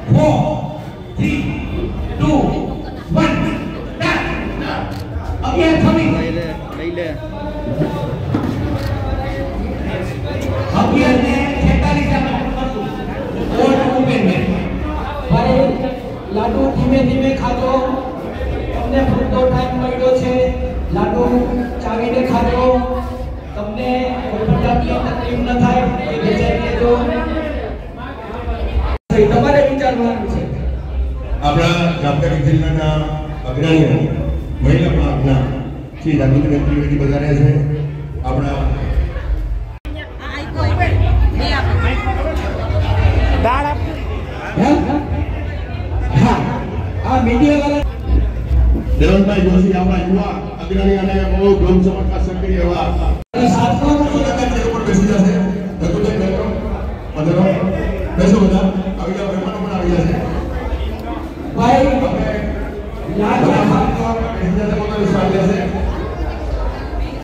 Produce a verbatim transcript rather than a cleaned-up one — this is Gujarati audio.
four, three, two, one, start. Again coming. લઈ લે લઈ લે અગિયાર ને છેતાલીસ ઓર ઓપન મે ભાઈ લાડુ ધીમે ધીમે ખાજો તમને પૂરતો ટાઈમ મળ્યો છે લાડુ ચાવીને ખાજો તમને કોઈ પણ જાતની તકલીફ ન થાય એ વિચારી લેજો તમારે વિચારવાનું છે આપણા જામનગર જિલ્લાના અગ્રણી મહિલા પ્રાંતના શ્રી જાગૃતિ ત્રિવેદી બધાને છે આપણા આ મીડિયા વાળા દેવનભાઈ જોશી આપણા યુવા અગ્રણી અને બહુ ગમ સમર્થક સક્રિય એવા સાતમા મુલાકાત ઉપર બેસી જશે દત્તુભાઈ બેઠો પધારો બેસો બધા આવી જાવ મહેમાનો પણ આવી જશે ભાઈ આપણે યાદ રાખો બેસી જશે પોતાની સ્વાગત છે